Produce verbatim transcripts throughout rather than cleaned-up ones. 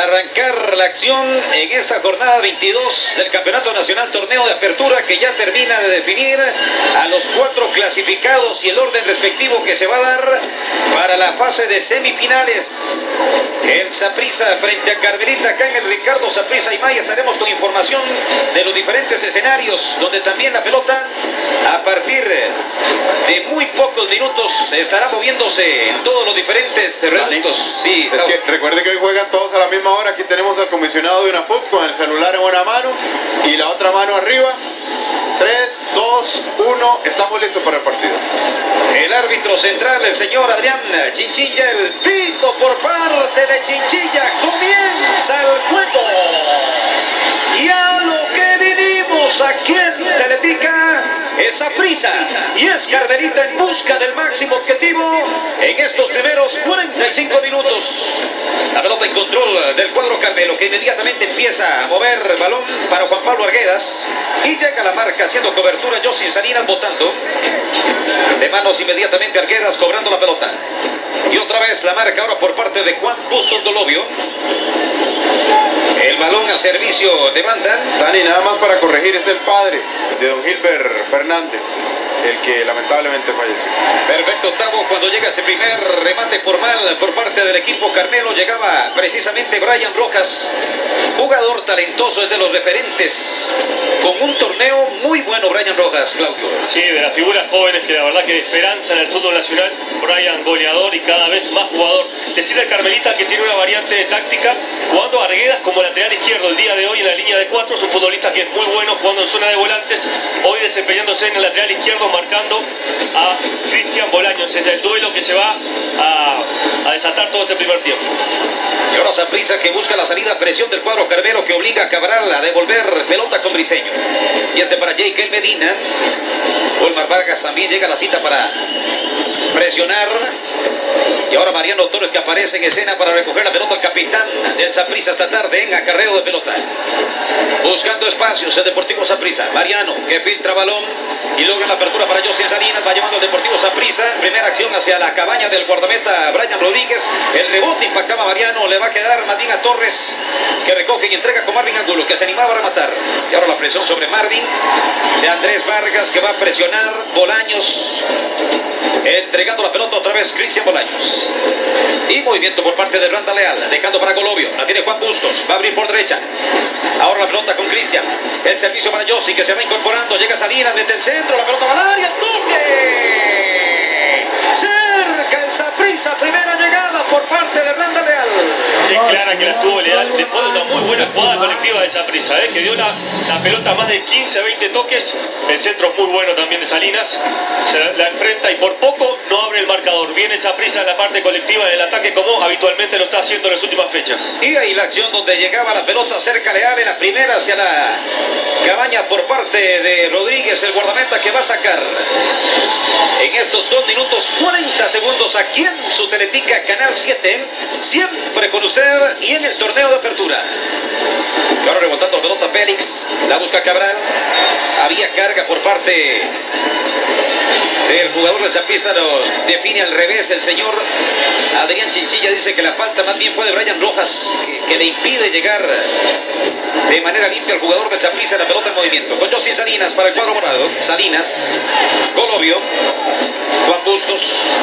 arrancar la acción en esta jornada veintidós del Campeonato Nacional Torneo de Apertura, que ya termina de definir a los cuatro clasificados y el orden respectivo que se va a dar para la fase de semifinales. El Saprissa frente a Carmelita, acá en el Ricardo Saprissa y Maya estaremos con información de los diferentes escenarios, donde también la pelota a partir de muy pocos minutos estará moviéndose en todos los diferentes reductos. Sí, es que recuerde que hoy juegan todos a la misma hora. Aquí tenemos al comisionado de UNAFUT con el celular en una mano y la otra mano arriba. tres, dos, uno, estamos listos para el partido. El árbitro central, el señor Adrián Chinchilla, el pito por parte de Chinchilla. Comienza el juego. Y a lo que vinimos aquí en Teletica es Saprissa y es Carmelita en busca del máximo objetivo en estos primeros cuarenta y cinco minutos. La pelota en control del cuadro Carmelo, que inmediatamente empieza a mover el balón para Juan Pablo Arguedas y llega a la marca haciendo cobertura. José Salinas botando de manos inmediatamente Arguedas cobrando la pelota. Y otra vez la marca ahora por parte de Juan Bustos Dolovio. El balón a servicio de banda. Dani, nada más para corregir, es el padre de don Gilbert Fernández, el que lamentablemente falleció. Perfecto, octavo, cuando llega este primer remate formal por parte del equipo Carmelo, llegaba precisamente Brian Rojas, jugador talentoso, es de los referentes, con un torneo muy bueno Brian Rojas, Claudio. Sí, de las figuras jóvenes que la verdad que esperanza en el fútbol nacional. Brian goleador y cada vez más jugador. Decirle al Carmelita que tiene una variante de táctica, jugando a Arguedas como lateral izquierdo el día de hoy en la línea de cuatro. Es un futbolista que es muy bueno jugando en zona de volantes, hoy desempeñándose en el lateral izquierdo, marcando a Cristian Bolaños. Es el duelo que se va a, a desatar todo este primer tiempo. Y ahora Saprissa que busca la salida, presión del cuadro Carmelo que obliga a Cabral a devolver pelota con Briseño. Y este para Jake Medina. Olmar Vargas también llega a la cita para presionar. Y ahora Mariano Torres que aparece en escena para recoger la pelota al capitán del Saprissa esta tarde en acarreo de pelota. Buscando espacios el Deportivo Saprissa. Mariano que filtra balón y logra la apertura para José Salinas. Va llevando al Deportivo Saprissa. Primera acción hacia la cabaña del guardameta Brian Rodríguez. El rebote impactaba a Mariano. Le va a quedar más bien a Torres, que recoge y entrega con Marvin Angulo, que se animaba a rematar. Y ahora la presión sobre Marvin de Andrés Vargas, que va a presionar. Bolaños entregando la pelota otra vez, Cristian Bolaños. Y movimiento por parte de Randa Leal, dejando para Golovio. La tiene Juan Bustos, va a abrir por derecha. Ahora la pelota con Cristian. El servicio para Yossi, que se va incorporando. Llega Salinas, mete el centro, la pelota va al área. ¡Toque! Cerca el Saprissa, primera llegada por parte de Randa Leal. Sí, clara que la tuvo Leal después de una muy buena jugada colectiva de Saprissa, ¿eh? Que dio la, la pelota más de quince a veinte toques. El centro muy bueno también de Salinas. Se la, la enfrenta y por poco no abre el marcador. Viene Saprissa en la parte colectiva del ataque como habitualmente lo está haciendo en las últimas fechas. Y ahí la acción donde llegaba la pelota cerca Leal en la primera hacia la cabaña por parte de Rodríguez, el guardameta que va a sacar en estos dos minutos cuarenta segundos aquí en su Teletica Canal siete, siempre con usted y en el torneo de apertura. Y ahora rebotando la pelota Félix, la busca Cabral, había carga por parte del jugador del Saprissa, lo define al revés el señor Adrián Chinchilla, dice que la falta más bien fue de Brian Rojas, que, que le impide llegar de manera limpia al jugador del Saprissa. La pelota en movimiento con José Salinas para el cuadro morado. Salinas, Golovio, Juan Bustos,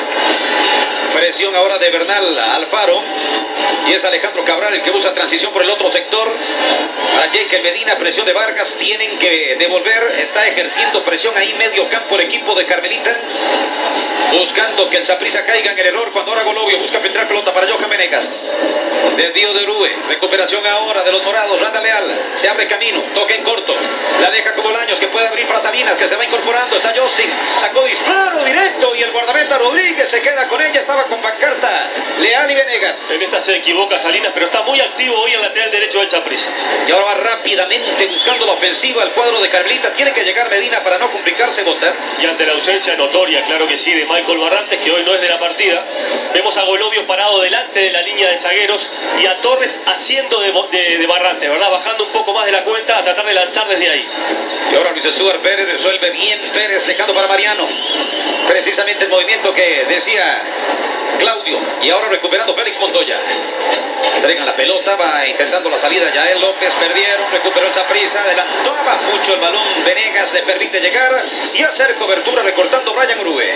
presión ahora de Bernal Alfaro y es Alejandro Cabral el que busca transición por el otro sector para Jake Medina. Presión de Vargas, tienen que devolver, está ejerciendo presión ahí medio campo el equipo de Carmelita, buscando que el Saprissa caiga en el error cuando ahora Golovio busca filtrar pelota para Johan Venegas. Desvío de Urue, recuperación ahora de los morados. Randa Leal, se abre camino, toca en corto, la deja con Bolaños que puede abrir para Salinas, que se va incorporando. Está Justin, sacó disparo directo y el guardameta Rodríguez se queda con ella. Estaba con pancarta Leal y Venegas. En esta se equivoca Salinas, pero está muy activo hoy en el lateral derecho del Saprissa. Y ahora va rápidamente buscando la ofensiva al cuadro de Carmelita. Tiene que llegar Medina para no complicarse, Botar. Y ante la ausencia notoria, claro que sí, de Michael Barrantes, que hoy no es de la partida, vemos a Golovio parado delante de la línea de zagueros y a Torres haciendo de, de, de Barrantes, ¿verdad? Bajando un poco más de la cuenta a tratar de lanzar desde ahí. Y ahora Luis Stuart Pérez resuelve bien. Pérez dejando para Mariano. Precisamente el movimiento que decía Claudio. Y ahora recuperando Félix Montoya. Entregan la pelota, va intentando la salida Yael López, perdieron, recuperó el Saprissa, adelantaba mucho el balón, Venegas le permite llegar y hacer cobertura recortando Brian Urue.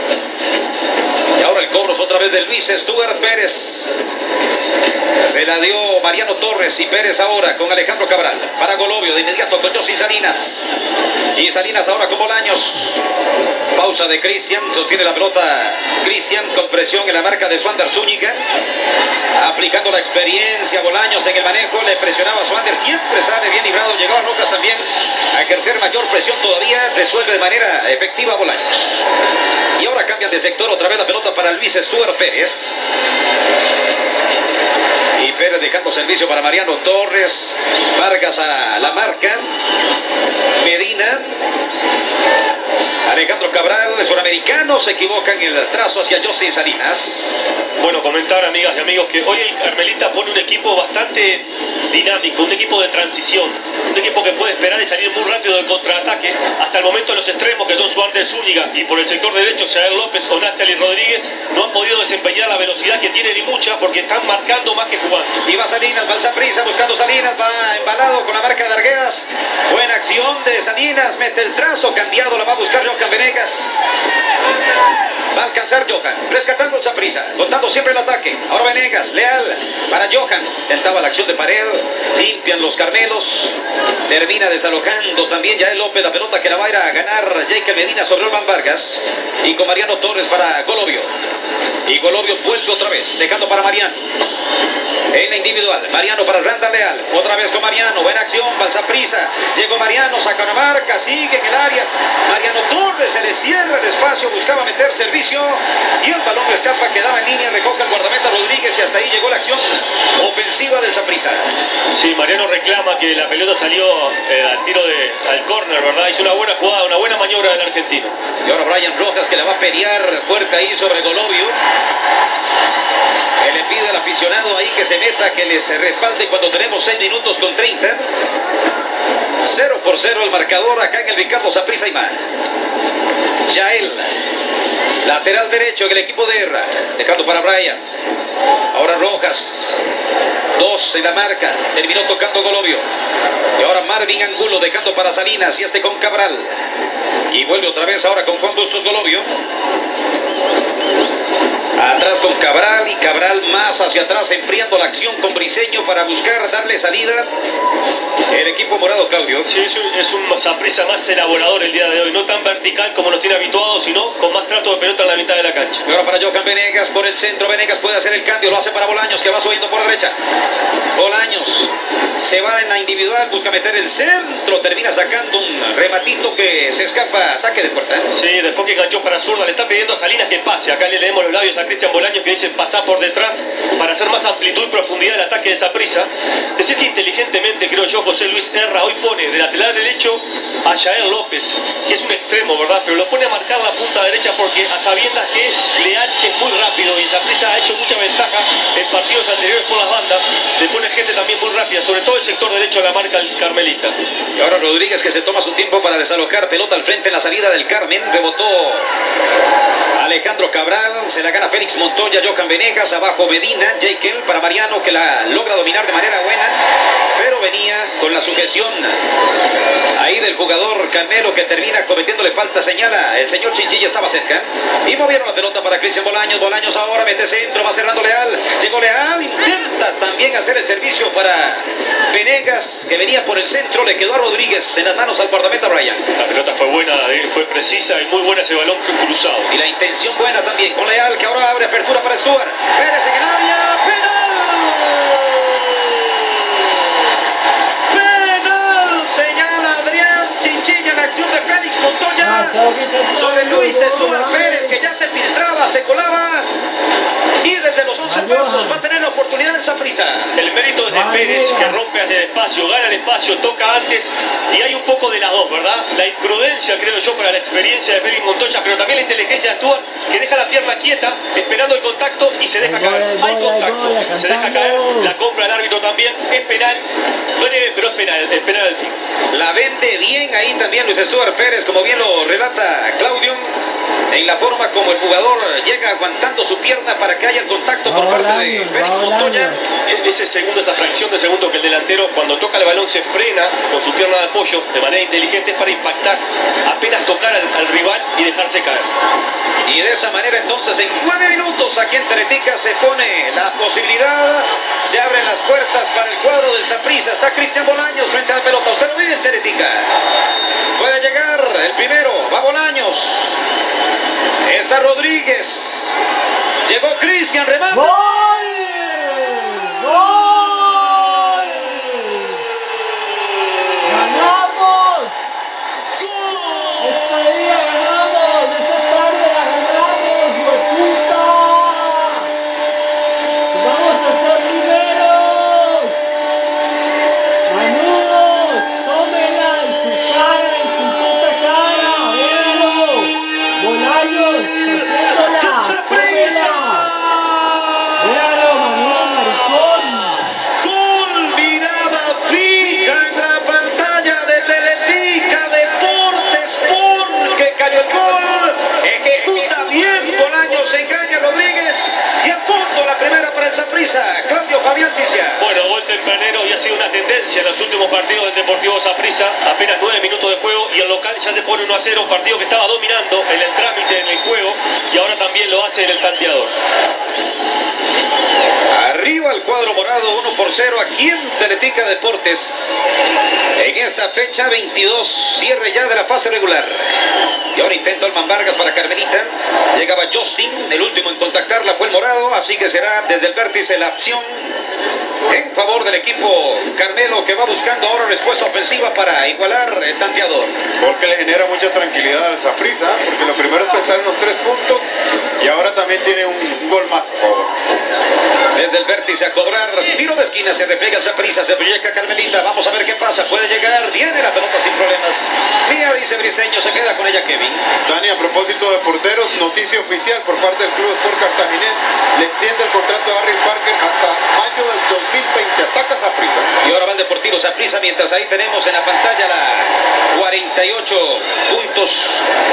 Y ahora el cobro es otra vez de Luis Stuart Pérez. Se la dio Mariano Torres y Pérez ahora con Alejandro Cabral. Para Golovio de inmediato con Josy Salinas. Y Salinas ahora con Bolaños. Pausa de Cristian, sostiene la pelota Cristian con presión en la marca de Swander Zúñiga. Aplicando la experiencia Bolaños en el manejo, le presionaba a Swander, siempre sale bien librado, llegaba Rojas también a ejercer mayor presión todavía, resuelve de manera efectiva Bolaños. Y ahora cambian de sector, otra vez la pelota para Luis Stuart Pérez. Y Pérez dejando servicio para Mariano Torres. Vargas a la marca. Medina. Alejandro Cabral, el suramericano, se equivoca en el trazo hacia Josy Salinas. Bueno, comentar, amigas y amigos, que hoy el Carmelita pone un equipo bastante dinámico, un equipo de transición, un equipo que puede esperar y salir muy rápido del contraataque. Hasta el momento los extremos, que son Swander Zúñiga y por el sector derecho Yael López o Nastali Rodríguez, no han podido desempeñar la velocidad que tienen y mucha, porque están marcando más que jugando. Y va Salinas, va el Saprissa buscando Salinas, va embalado con la marca de Arguedas. Buena acción de Salinas, mete el trazo, cambiado, la va a buscar Johan Venegas. Va a alcanzar Johan, rescatando el Saprissa, contando siempre el ataque. Ahora Venegas, leal para Johan. Tentaba la acción de pared, limpian los Carmelos. Termina desalojando también Yael López la pelota que la va a ir a ganar Jake Medina sobre Olman Vargas. Y con Mariano Torres para Golovio. Y Golovio vuelve otra vez, dejando para Mariano. En la individual, Mariano para Randall Leal. Otra vez con Mariano, buena acción, va el Saprissa. Llegó Mariano, saca una marca, sigue en el área. Mariano Torres se le cierra el espacio, buscaba meter servicio. Y el balón le escapa, quedaba en línea, recoge el guardameta Rodríguez y hasta ahí llegó la acción ofensiva del Saprissa. Sí, Mariano reclama que la pelota salió eh, al tiro de, al córner, ¿verdad? Hizo una buena jugada, una buena maniobra del argentino. Y ahora Brian Rojas que la va a pelear fuerte ahí sobre Golovio. Que le pide al aficionado ahí que se meta, que les respalde cuando tenemos seis minutos con treinta. cero por cero el marcador acá en el Ricardo Saprissa Aymar. Yael, lateral derecho en el equipo de Erra, dejando para Brian. Ahora Rojas, dos en la marca, terminó tocando Golovio. Y ahora Marvin Angulo dejando para Salinas y este con Cabral. Y vuelve otra vez ahora con Juan Bustos Golovio. Atrás con Cabral y Cabral más hacia atrás, enfriando la acción con Briseño para buscar darle salida. El equipo morado, Claudio. Sí, es un, es un Saprissa más elaborador el día de hoy, no tan vertical como nos tiene habituados, sino con más trato de pelota en la mitad de la cancha. Y ahora para Johan Venegas por el centro, Venegas puede hacer el cambio, lo hace para Bolaños que va subiendo por derecha. Bolaños se va en la individual, busca meter el centro, termina sacando un rematito que se escapa, saque de puerta. Sí, después que enganchó para zurda, le está pidiendo a Salinas que pase. Acá le leemos los labios a Cristian Bolaños que dice pasar por detrás para hacer más amplitud y profundidad del ataque de Saprissa. Decir que inteligentemente, creo yo, José Luis Erra hoy pone de lateral derecho a Yael López, que es un extremo, ¿verdad? Pero lo pone a marcar la punta derecha porque a sabiendas que Leal es muy rápido y Saprissa ha hecho mucha ventaja en partidos anteriores por las bandas, le pone gente también muy rápida, sobre todo el sector derecho de la marca el Carmelita. Y ahora Rodríguez que se toma su tiempo para desalojar, pelota al frente en la salida del Carmen, rebotó Alejandro Cabral, se la gana Félix Montoya, Johan Venegas, abajo Medina, Jekyll para Mariano que la logra dominar de manera buena, pero venía con la sujeción ahí del jugador Carmelo que termina cometiéndole falta, señala el señor Chinchilla, estaba cerca y movieron la pelota para Cristian Bolaños. Bolaños ahora mete centro, va cerrando Leal, llegó Leal, intenta también hacer el servicio para Venegas que venía por el centro, le quedó a Rodríguez en las manos al guardameta Brian. La pelota fue buena, fue precisa y muy buena ese balón cruzado. Y la intención buena también con Leal que ahora abre apertura para Stuart. Pérez en el área, penal. Penal, señala Adrián Chinchilla, la acción de Félix Montoya sobre Luis Stuart Pérez que ya se filtraba, se colaba y desde los once pasos va a tener la oportunidad en Saprissa. El mérito es de Pérez que rompe hacia el espacio, gana el espacio, toca antes y hay un poco de las dos, ¿verdad? La imprudencia, creo yo, para la experiencia de Félix Montoya, pero también la inteligencia de Stuart que deja la pierna quieta, esperando el contacto y se deja caer. Hay contacto, se deja caer, la compra el árbitro también, es penal, duele, pero es penal, es penal al fin. La vende bien ahí también Luis Stuart Pérez, como bien lo relata Claudio. en la forma como el jugador llega aguantando su pierna para que haya el contacto por parte de Félix Montoya. Ese segundo, esa fracción de segundo que el delantero cuando toca el balón se frena con su pierna de apoyo de manera inteligente es para impactar, apenas tocar al, al rival y dejarse caer. Y de esa manera entonces en nueve minutos aquí en Teletica se pone la posibilidad, se abren las puertas para el cuadro del Saprissa. Está Cristian Bolaños frente a la pelota, usted lo vive en Teletica. Puede llegar el primero, va Bolaños. Está Rodríguez. Llegó Cristian, remate. ¡Gol! ¡Gol! ¡Ganamos! ¡Gol! ¡Este día ganamos! ¡Esta tarde la ganamos! ¡Hueputa! ¡Vamos a ser primeros! ¡Manudos! ¡Tómenla en su cara, en su puta cara! ¡Véanlo! ¡Bolaños! ¡Haciéndola! ¡Saprissa! ¡Véalo, mamón, maricón! Gol, mirada fija en la pantalla de Teletica Deportes, porque cayó el gol. Ejecuta bien Bolaños, engaña a Rodríguez y a fondo la primera para el Saprissa. Claudio Fabián Cicia. Bueno, gol tempranero y ha sido una tendencia en los últimos partidos del Deportivo Saprissa. Apenas nueve minutos de juego y el local ya se pone uno a cero. Un partido que estaba dominando en el trámite, en el juego, y ahora también lo hace en el tanteador. Arriba el cuadro morado, uno por cero aquí en Teletica Deportes. En esta fecha veintidós, cierre ya de la fase regular. Y ahora intenta Olman Vargas para Carmelita. Llegaba Justin, el último en contactarla fue el morado, así que será desde el vértice la opción en favor del equipo Carmelo, que va buscando ahora respuesta ofensiva para igualar el tanteador. Porque le genera mucha tranquilidad al Saprissa, porque lo primero es pensar en los tres puntos y ahora también tiene un, un gol más a favor. Desde el vértice a cobrar, tiro de esquina, se repliega el Saprissa, se proyecta Carmelita, vamos a ver qué pasa, puede llegar, viene la pelota sin problemas. Mía, dice Briseño, se queda con ella Kevin. Dani, a propósito de porteros, noticia oficial por parte del Club Sport Cartaginés, le extiende el contrato a Darryl Parker hasta mayo del dos mil veinte, ataca Saprissa. Y ahora va el Deportivo Saprissa, mientras ahí tenemos en la pantalla la cuarenta y ocho puntos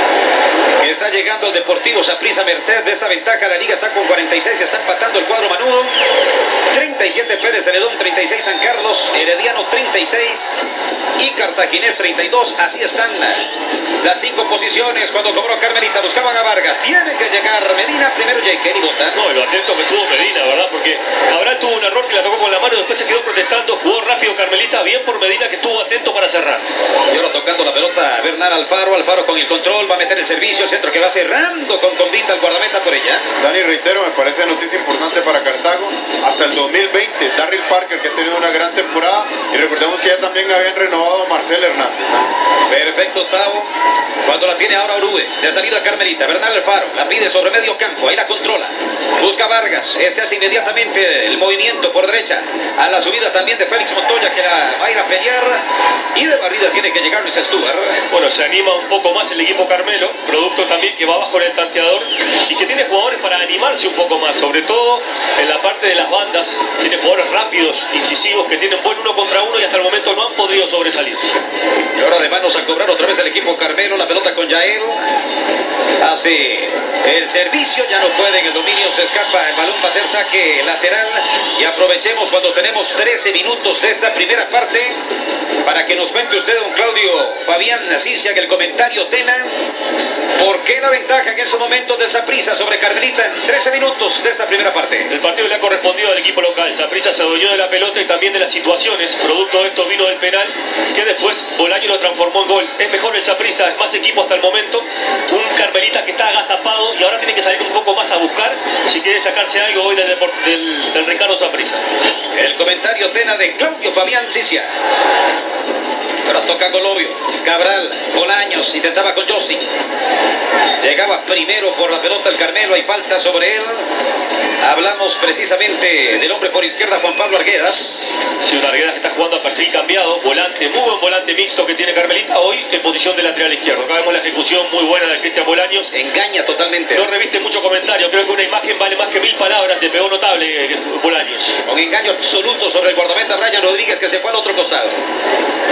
que está llegando el Deportivo Saprissa. Merced de esta ventaja, la liga está con cuarenta y seis, está empatando el cuadro manudo. treinta y siete Pérez Celedón, treinta y seis San Carlos, Herediano treinta y seis y Cartaginés treinta y dos. Así están las cinco posiciones. Cuando cobró Carmelita buscaban a Vargas, tiene que llegar Medina, primero Jekyll y Bota. No, y lo atento que estuvo Medina, ¿verdad? Porque Cabral tuvo un error que la tocó con la mano y después se quedó protestando, jugó rápido Carmelita, bien por Medina que estuvo atento para cerrar. Y ahora tocando la pelota Bernal Alfaro, Alfaro con el control, va a meter el servicio, el centro que va cerrando con convita al guardameta por ella. Dani, reitero, me parece noticia importante para Cartago. Hasta el dos mil veinte, Darryl Parker, que ha tenido una gran temporada, y recordemos que ya también habían renovado a Marcel Hernández. Perfecto, Tavo. Cuando la tiene ahora Urube, de salida Carmelita, Bernal Alfaro, la pide sobre medio campo, ahí la controla. Busca Vargas, este hace inmediatamente el movimiento por derecha. A la subida también de Félix Montoya, que la va a ir a pelear. Y de barrida tiene que llegar Luis Stuart. Bueno, se anima un poco más el equipo Carmelo, producto también que va abajo en el tanteador y que tiene jugadores para animarse un poco más, sobre todo en la parte de las bandas. Tiene jugadores rápidos, incisivos, que tienen buen uno contra uno y hasta el momento no han podido sobresalir. Y ahora de manos a cobrar otra vez el equipo Carmelo, la pelota con Yael. Hace el servicio, ya no puede, en el dominio se escapa, el balón va a ser saque lateral. Y aprovechemos cuando tenemos trece minutos de esta primera parte para que nos cuente usted, don Claudio Fabián Nacicia, que el comentario Tena, ¿por qué la ventaja en estos momentos del Saprissa sobre Carmelita en trece minutos de esta primera parte? El partido le ha correspondido al equipo local. Saprissa se adueñó de la pelota y también de las situaciones. Producto de esto vino del penal, que después Bolaño lo transformó en gol. Es mejor el Saprissa, es más equipo hasta el momento. Un Carmelita que está agazapado y ahora tiene que salir un poco más a buscar si quiere sacarse algo hoy del, del, del Ricardo Saprissa. El comentario Tena de Claudio Fabián Cicia. Pero toca Golovio, Cabral, Bolaños, intentaba con Yossi. Llegaba primero por la pelota el Carmelo, hay falta sobre él. Hablamos precisamente del hombre por izquierda, Juan Pablo Arguedas. Sí, un Arguedas que está jugando a perfil cambiado, volante, muy buen volante mixto que tiene Carmelita hoy en posición de lateral izquierdo. Acá vemos la ejecución muy buena de Cristian Bolaños. Engaña totalmente. No reviste mucho comentario, creo que una imagen vale más que mil palabras, le pegó notable Bolaños. Con engaño absoluto sobre el guardameta Brian Rodríguez, que se fue al otro costado. Y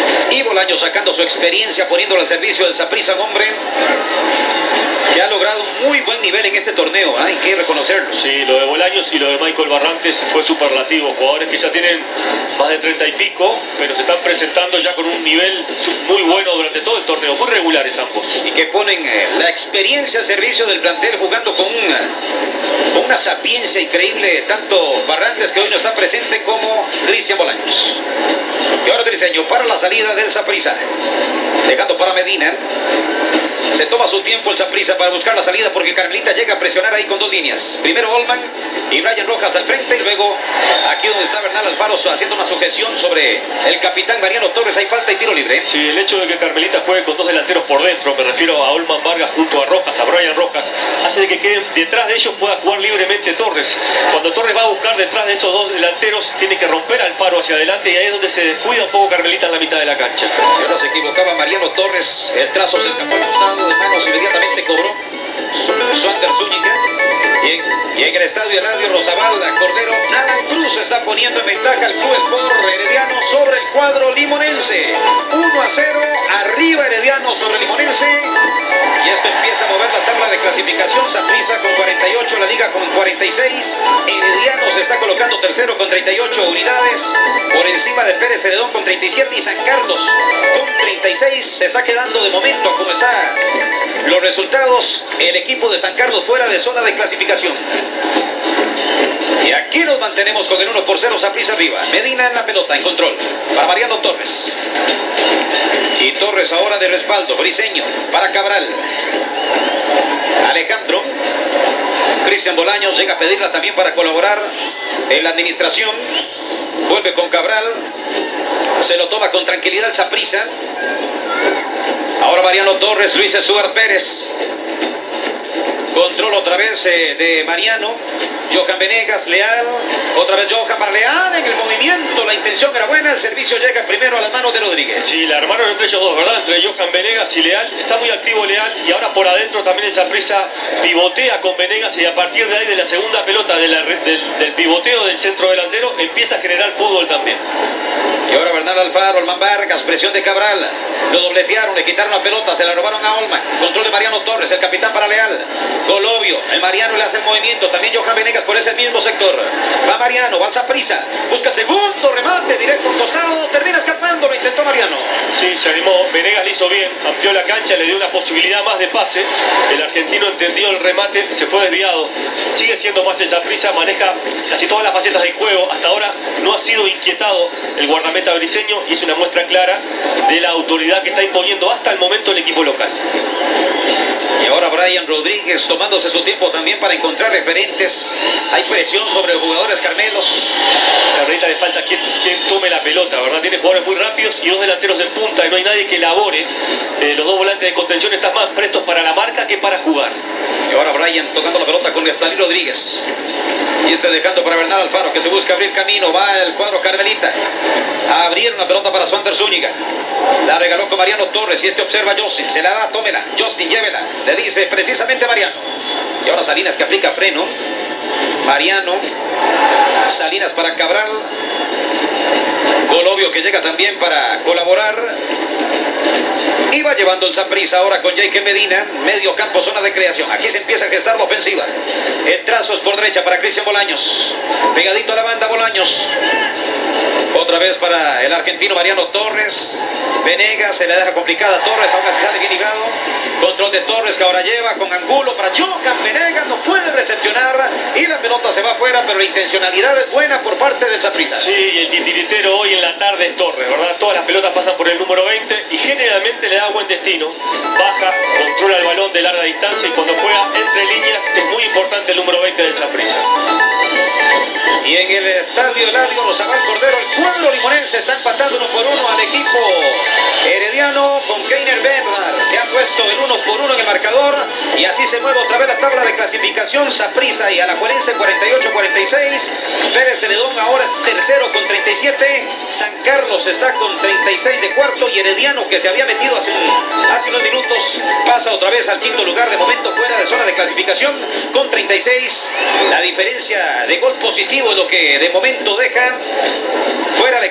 Bolaños sacando su experiencia, poniéndola al servicio del Saprissa, hombre que ha logrado un muy buen nivel en este torneo, ¿eh? Hay que reconocerlo. Sí, lo de Bolaños y lo de Michael Barrantes fue superlativo. Jugadores que ya tienen más de treinta y pico, pero se están presentando ya con un nivel muy bueno durante todo el torneo. Muy regulares ambos. Y que ponen eh, la experiencia al servicio del plantel, jugando con una, con una sapiencia increíble, tanto Barrantes, que hoy no está presente, como Cristian Bolaños. Y ahora Briseño para la salida del Saprissa, dejando para Medina. Se toma su tiempo el Saprissa para buscar la salida, porque Carmelita llega a presionar ahí con dos líneas. Primero Olman y Brian Rojas al frente, y luego aquí donde está Bernal Alfaro haciendo una sujeción sobre el capitán Mariano Torres. Hay falta y tiro libre. Sí, el hecho de que Carmelita juegue con dos delanteros por dentro, me refiero a Olman Vargas junto a Rojas, a Brian Rojas, hace de que queden detrás de ellos, pueda jugar libremente Torres. Cuando Torres va a buscar detrás de esos dos delanteros, tiene que romper Alfaro hacia adelante, y ahí es donde se descuida un poco Carmelita en la mitad de la cancha. Y ahora se equivocaba Mariano Torres, el trazo se escapó al costado de manos, inmediatamente cobró Swander Zúñiga. Y en, y en el estadio Eladio Rozabalda Cordero, Alan Cruz está poniendo en ventaja al Club Sport Herediano sobre el cuadro limonense. uno a cero, arriba Herediano sobre Limonense. Y esto empieza a mover la tabla de clasificación. Saprissa con cuarenta y ocho, la Liga con cuarenta y seis. Herediano se está colocando tercero con treinta y ocho unidades, por encima de Pérez Celedón con treinta y siete, y San Carlos con treinta y seis. Se está quedando de momento, como están los resultados, el equipo de San Carlos fuera de zona de clasificación. Y aquí nos mantenemos con el uno por cero, Saprissa arriba. Medina en la pelota, en control, para Mariano Torres. Y Torres ahora de respaldo, Briseño para Cabral. Alejandro. Cristian Bolaños llega a pedirla también para colaborar en la administración. Vuelve con Cabral. Se lo toma con tranquilidad el Saprissa. Ahora Mariano Torres, Luis Estuar Pérez. Control otra vez eh, de Mariano. Johan Venegas, Leal, otra vez Johan para Leal, en el movimiento, la intención era buena, el servicio llega primero a las manos de Rodríguez. Sí, la armaron entre ellos dos, ¿verdad? Entre Johan Venegas y Leal, está muy activo Leal, y ahora por adentro también el Saprissa pivotea con Venegas, y a partir de ahí, de la segunda pelota, de la, del, del pivoteo del centro delantero, empieza a generar fútbol también. Y ahora Bernal Alfaro, Olman Vargas, presión de Cabral, lo dobletearon, le quitaron la pelota, se la robaron a Olman, control de Mariano Torres, el capitán para Leal, Golovio, el Mariano le hace el movimiento, también Johan Venegas por ese mismo sector, va Mariano, va al Saprissa, busca el segundo remate, directo al costado, termina escapando, lo intentó Mariano. Sí, se animó, Venegas le hizo bien, amplió la cancha, le dio una posibilidad más de pase, el argentino entendió el remate, se fue desviado, sigue siendo más el Saprissa, maneja casi todas las facetas del juego, hasta ahora no ha sido inquietado el guardameta briseño, y es una muestra clara de la autoridad que está imponiendo hasta el momento el equipo local. Y ahora Brian Rodríguez tomándose su tiempo también para encontrar referentes. Hay presión sobre los jugadores carmelos. A Carmelita le falta quien, quien tome la pelota, ¿verdad? Tiene jugadores muy rápidos y dos delanteros de punta, y no hay nadie que elabore. Eh, los dos volantes de contención están más prestos para la marca que para jugar. Y ahora Brian tocando la pelota con Neftalí Rodríguez. Y este dejando para Bernal Alfaro, que se busca abrir camino. Va el cuadro carmelita a abrir una pelota para Swander Zúñiga. La regaló con Mariano Torres, y este observa a Justin. Se la da, tómela. Justin, llévela. Le dice precisamente Mariano. Y ahora Salinas, que aplica freno. Mariano. Salinas para Cabral. Golovio, que llega también para colaborar. Y va llevando el Saprissa ahora con Jake Medina, medio campo, zona de creación. Aquí se empieza a gestar la ofensiva. El trazo es por derecha para Cristian Bolaños. Pegadito a la banda Bolaños. Otra vez para el argentino Mariano Torres. Venegas se le deja complicada a Torres, aún así sale bien librado. Control de Torres, que ahora lleva con Angulo para Johan Venegas, no puede recepcionar y la pelota se va afuera, pero la intencionalidad es buena por parte del Saprissa. Sí, y el titiritero hoy en la tarde es Torres, ¿verdad? Todas las pelotas pasan por el número veinte y generalmente le da buen destino. Baja, controla el balón de larga distancia, y cuando juega entre líneas es muy importante el número veinte del Saprissa. Y en el estadio Eladio Rozabal Cordero, el cuadro limonense está empatando uno por uno al equipo herediano con Keiner Bednar, que ha puesto el uno por uno en el marcador, y así se mueve otra vez la tabla de clasificación. Saprissa y Alajuelense cuarenta y ocho cuarenta y seis. Pérez Celedón ahora es tercero con treinta y siete. San Carlos está con treinta y seis de cuarto, y Herediano, que se había metido hace, hace unos minutos, pasa otra vez al quinto lugar, de momento fuera de zona de clasificación con treinta y seis. La diferencia de gol positivo es lo que de momento deja fuera el equipo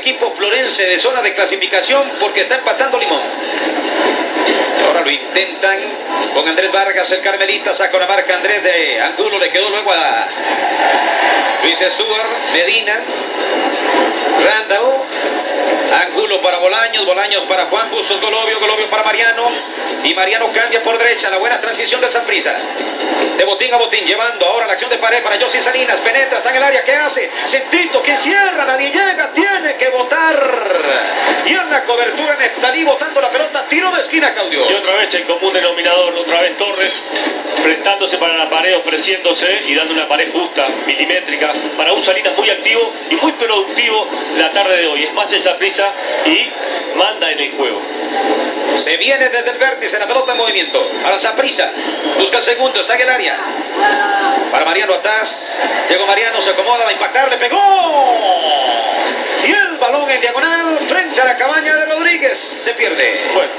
equipo florense de zona de clasificación porque está empatando Limón. Ahora lo intentan con Andrés Vargas, el Carmelita, saca una marca Andrés de Angulo, le quedó luego a Luis Stuart, Medina, Randall, Angulo para Bolaños, Bolaños para Juan Bustos, Golovio, Golovio para Mariano, y Mariano cambia por derecha, la buena transición del Saprissa. De botín a botín, llevando ahora la acción de pared para José Salinas, penetra, está en el área, ¿qué hace? Centrito, que cierra, nadie llega, tiene que botar. Y en la cobertura Neftalí botando la pelota, tiro de esquina, Claudio. Y otra vez el común denominador, otra vez Torres prestándose para la pared, ofreciéndose y dando una pared justa, milimétrica, para un Salinas muy activo y muy productivo la tarde de hoy. Es más el Saprissa y manda en el juego. Se viene desde el vértice, la pelota en movimiento. Para el Saprissa, busca el segundo, está en el área. Para Mariano atrás, llegó Mariano, se acomoda, va a impactar, le pegó. Y el balón en diagonal frente a la cabaña de Rodríguez, se pierde. Bueno.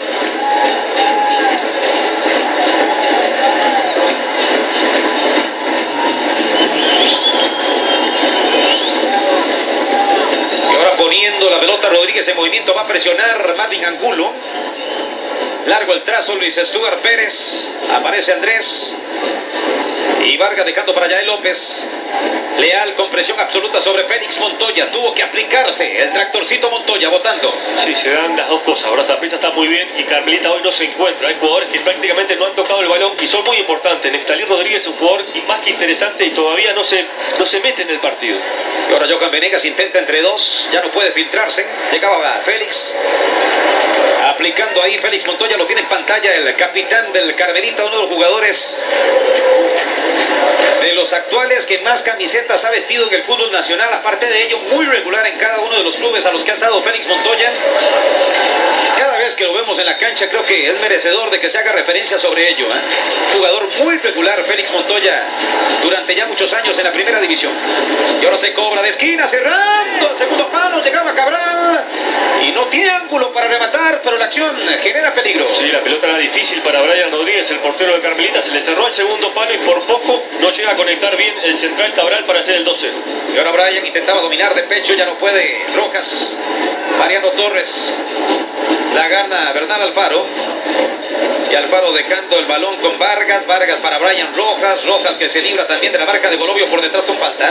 Y ahora poniendo la pelota Rodríguez en movimiento, va a presionar Marvin Angulo. Largo el trazo, Luis Stuart Pérez, aparece Andrés y Vargas dejando para Yael López. Leal con presión absoluta sobre Félix Montoya, tuvo que aplicarse el tractorcito Montoya votando. Sí, se dan las dos cosas. Ahora Saprissa está muy bien y Carmelita hoy no se encuentra. Hay jugadores que prácticamente no han tocado el balón y son muy importantes. Neftalí Rodríguez es un jugador más que interesante y todavía no se, no se mete en el partido. Y ahora Johan Venegas intenta entre dos, ya no puede filtrarse. Llegaba Félix, aplicando ahí Félix Montoya, lo tiene en pantalla el capitán del Carmelita, uno de los jugadores de los actuales que más camisetas ha vestido en el fútbol nacional. Aparte de ello, muy regular en cada uno de los clubes a los que ha estado Félix Montoya. Cada vez que lo vemos en la cancha creo que es merecedor de que se haga referencia sobre ello, ¿eh? Jugador muy regular Félix Montoya durante ya muchos años en la primera división. Y ahora se cobra de esquina, cerrando el segundo palo, llegaba Cabral y no tiene ángulo para rematar, pero la acción genera peligro. Sí, la pelota era difícil para Brian Rodríguez, el portero de Carmelita. Se le cerró el segundo palo y por poco no llega a conectar bien el central Cabral para hacer el dos cero. Y ahora Brian intentaba dominar de pecho, ya no puede Rojas. Mariano Torres, la gana Bernal Alfaro. Y Alfaro dejando el balón con Vargas. Vargas para Brian Rojas. Rojas que se libra también de la marca de Golovio por detrás con falta.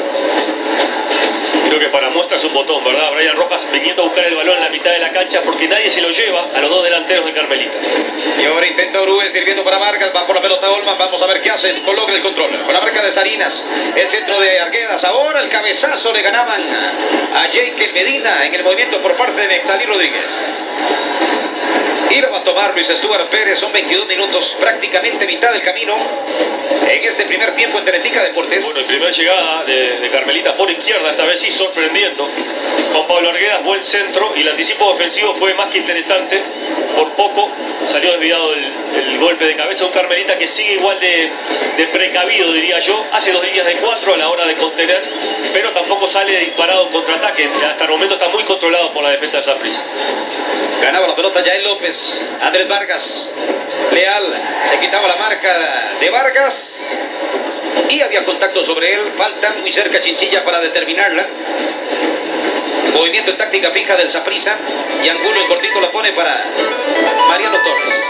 Creo que para muestra su botón, ¿verdad? Brian Rojas viniendo a buscar el balón en la mitad de la cancha porque nadie se lo lleva a los dos delanteros de Carmelita. Y ahora intenta Orue sirviendo para Vargas, va por la pelota Olman, vamos a ver qué hace, coloca el control. Con la marca de Salinas, el centro de Arguedas, ahora el cabezazo le ganaban a Jake Medina en el movimiento por parte de Neftalí Rodríguez. Y lo va a tomar Luis Stuart Pérez, son veintidós minutos, prácticamente mitad del camino en este primer tiempo en Teletica Deportes. Bueno, primera llegada de, de Carmelita por izquierda, esta vez sí sorprendiendo. Con Pablo Arguedas, buen centro y el anticipo ofensivo fue más que interesante. Por poco salió desviado el, el golpe de cabeza de un Carmelita que sigue igual de, de precavido, diría yo. Hace dos líneas de cuatro a la hora de contener, pero tampoco sale disparado en contraataque. Hasta el momento está muy controlado por la defensa de Saprissa. Ganaba la pelota Yael López, Andrés Vargas, Leal, se quitaba la marca de Vargas y había contacto sobre él, falta muy cerca Chinchilla para determinarla. Movimiento en táctica fija del Saprissa y Angulo en cortito la pone para Mariano Torres.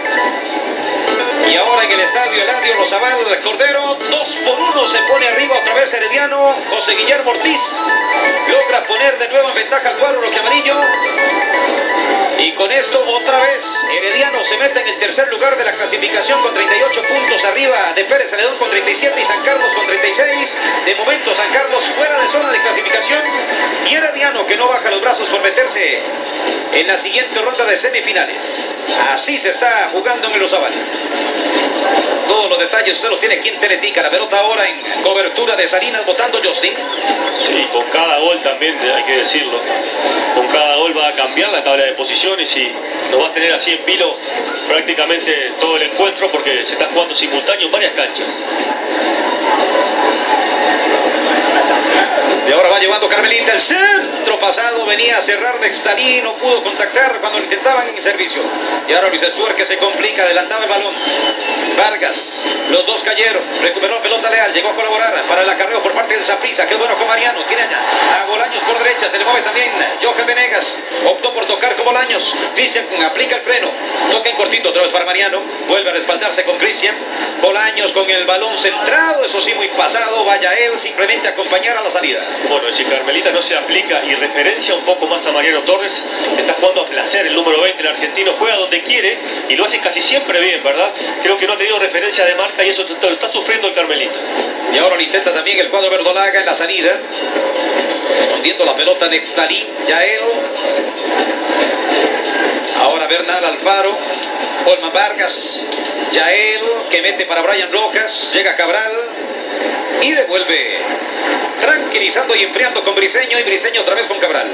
Y ahora en el estadio Eladio Rosabal Cordero, dos por uno se pone arriba otra vez Herediano. José Guillermo Ortiz logra poner de nuevo en ventaja al cuadro rojiamarillo. Y con esto otra vez Herediano se mete en el tercer lugar de la clasificación con treinta y ocho puntos arriba de Pérez Celedón con treinta y siete y San Carlos con treinta y seis. De momento San Carlos fuera de zona de clasificación y Herediano que no baja los brazos por meterse en la siguiente ronda de semifinales. Así se está jugando en el Rosabal. Todos los detalles usted los tiene aquí en Teletica. La pelota ahora en cobertura de Salinas votando Justin. Sí, con cada gol también hay que decirlo. Con cada gol va a cambiar la tabla de posiciones y nos va a tener así en vilo prácticamente todo el encuentro porque se está jugando simultáneo en varias canchas. Y ahora va llevando Carmelita el centro pasado, venía a cerrar Neftalí, no pudo contactar cuando lo intentaban en el servicio. Y ahora Luis Stuart que se complica, adelantaba el balón. Vargas, los dos cayeron, recuperó la pelota Leal, llegó a colaborar para el acarreo por parte del Saprissa, que es bueno con Mariano, tiene allá a Bolaños por derecha, se le mueve también Bolaños. Cristian aplica el freno. Toca en cortito otra vez para Mariano. Vuelve a respaldarse con Cristian. Bolaños con el balón centrado. Eso sí, muy pasado. Vaya él simplemente a acompañar a la salida. Bueno, si Carmelita no se aplica y referencia un poco más a Mariano Torres, está jugando a placer el número veinte, el argentino. Juega donde quiere y lo hace casi siempre bien, ¿verdad? Creo que no ha tenido referencia de marca y eso lo está sufriendo el Carmelita. Y ahora lo intenta también el cuadro verdolaga en la salida. Escondiendo la pelota Neftalí, Yael. Ahora Bernal Alfaro. Olman Vargas. Yael que mete para Brian Rojas. Llega Cabral. Y devuelve. Tranquilizando y enfriando con Briseño. Y Briseño otra vez con Cabral.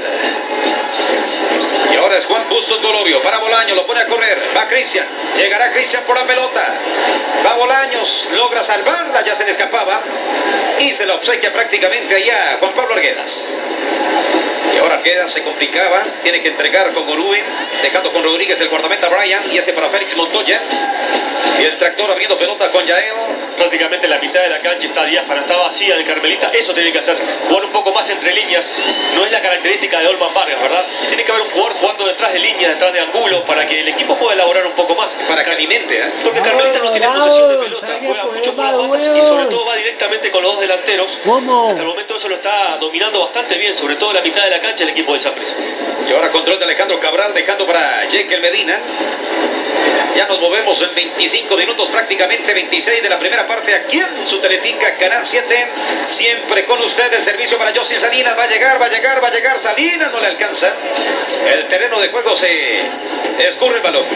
Y ahora es Juan Bustos Golovio para Bolaños, lo pone a correr, va Cristian, llegará Cristian por la pelota, va Bolaños, logra salvarla, ya se le escapaba y se la obsequia prácticamente allá Juan Pablo Arguedas. Y ahora Arguedas se complicaba, tiene que entregar con Orue, dejando con Rodríguez el guardameta Brian y ese para Félix Montoya. Y el tractor abriendo pelota con Yael. Prácticamente la mitad de la cancha está diáfana, está vacía el Carmelita. Eso tiene que hacer, jugar un poco más entre líneas. No es la característica de Olman Vargas, ¿verdad? Tiene que haber un jugador jugando detrás de líneas, detrás de ángulo, para que el equipo pueda elaborar un poco más. Para que alimente, ¿eh? Porque Carmelita no tiene posesión de pelota, juega mucho por las bandas y sobre todo va directamente con los dos delanteros. ¿Cómo? Hasta el momento eso lo está dominando bastante bien, sobre todo la mitad de la cancha el equipo de Saprissa. Y ahora control de Alejandro Cabral, dejando para Jekyll Medina. Ya nos movemos en veinticinco minutos, prácticamente veintiséis de la primera parte aquí en su Teletica, Canal siete. Siempre con usted el servicio para José Salinas. Va a llegar, va a llegar, va a llegar. Salinas no le alcanza. El terreno de juego se escurre el balón.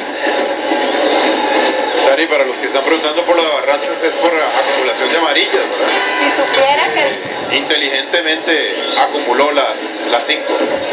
Dani, para los que están preguntando por lo de Barrantes, es por acumulación de amarillas, ¿verdad? Si supiera que... Inteligentemente acumuló las, las cinco.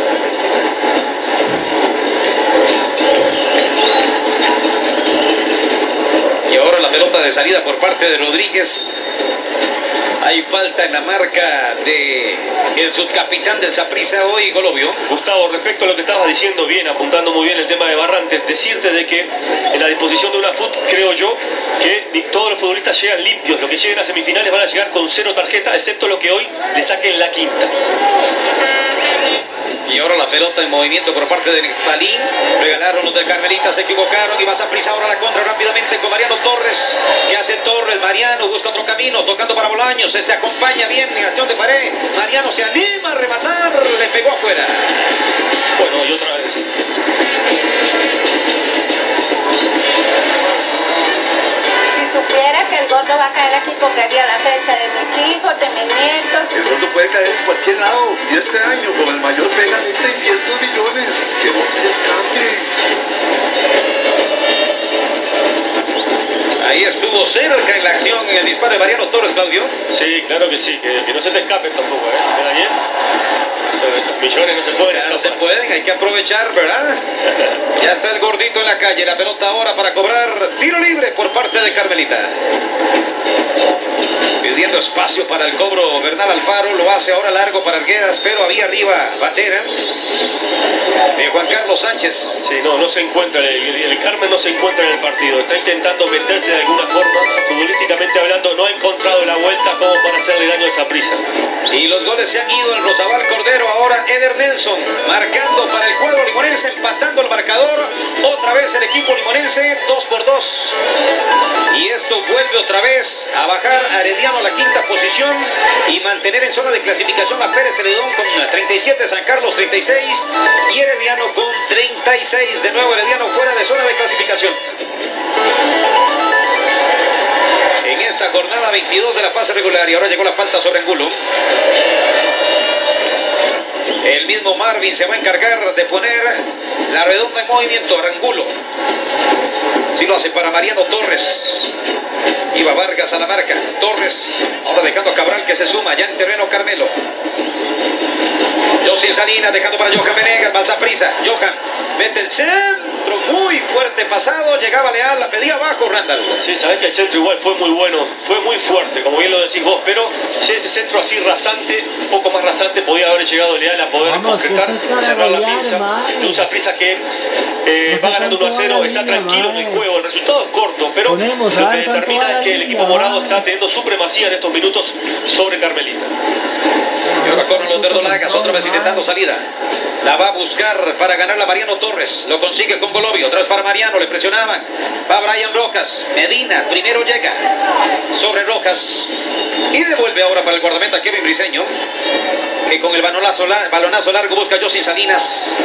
Y ahora la pelota de salida por parte de Rodríguez. Hay falta en la marca de el subcapitán del Saprissa hoy, Golovio. Gustavo, respecto a lo que estabas diciendo, bien, apuntando muy bien el tema de Barrantes, decirte de que en la disposición de una FUT, creo yo, que todos los futbolistas llegan limpios. Los que lleguen a semifinales van a llegar con cero tarjeta, excepto lo que hoy le saquen la quinta. Y ahora la pelota en movimiento por parte de Neftalí. Regalaron los del Carmelita, se equivocaron y va Saprissa ahora la contra rápidamente con Mariano Torres. ¿Qué hace Torres? Mariano busca otro camino, tocando para Bolaños. Se acompaña bien en acción de pared. Mariano se anima a rematar, le pegó afuera. Bueno, y otra vez. Si supiera que el gordo va a caer aquí, compraría la fecha de mis hijos, de mis nietos. El gordo puede caer en cualquier lado y este año con el mayor pega mil seiscientos millones. Que no se les cambie. Ahí estuvo cerca en la acción en el disparo de Mariano Torres, Claudio. Sí, claro que sí, que, que no se te escape tampoco, ¿eh? ¿Verdad, bien? Esos, esos millones no se pueden. Ya no se pueden, hay que aprovechar, ¿verdad? Ya está el gordito en la calle, la pelota ahora para cobrar tiro libre por parte de Carmelita. Pidiendo espacio para el cobro Bernal Alfaro, lo hace ahora largo para Arguedas, pero había arriba bandera de Juan Carlos Sánchez. Sí, no, no se encuentra, el, el Carmen no se encuentra en el partido, está intentando meterse de alguna forma, futbolísticamente hablando, no ha encontrado la vuelta como para hacerle daño a Saprissa. Y los goles se han ido al Rosabal Cordero, ahora Eder Nelson, marcando para el cuadro limonense, empatando el marcador, otra vez el equipo limonense, dos por dos. Y esto vuelve otra vez a bajar a Herediano a la quinta posición y mantener en zona de clasificación a Pérez Celedón con treinta y siete, San Carlos treinta y seis y Herediano con treinta y seis. De nuevo Herediano fuera de zona de clasificación. En esta jornada veintidós de la fase regular y ahora llegó la falta sobre Angulo. El mismo Marvin se va a encargar de poner la redonda en movimiento. Arangulo. Si lo hace para Mariano Torres. Iba Vargas a la marca. Torres. Ahora dejando a Cabral que se suma ya en terreno Carmelo. José Salinas dejando para Johan Venegas. Va Saprissa. Johan mete el centro muy fuerte pasado. Llegaba Leal, la pedía abajo Randall. Sí, sabes que el centro igual fue muy bueno, fue muy fuerte, como bien lo decís vos, pero si ese centro así rasante, un poco más rasante, podía haber llegado Leal a poder Vamos, concretar, cerrar la pinza. De un Saprissa que eh, va ganando uno a cero, está tranquilo en el juego, el resultado es corto, pero Ponemos, lo que determina es que el equipo morado está teniendo supremacía en estos minutos sobre Carmelita. Y ahora corren los verdolagas, otra vez intentando salida. La va a buscar para ganarla Mariano Torres. Lo consigue con Golovio. Otra vez para Mariano, le presionaban. Va Brian Rojas. Medina, primero llega sobre Rojas. Y devuelve ahora para el guardameta Kevin Briseño, que con el balonazo, balonazo largo busca a Josin Salinas.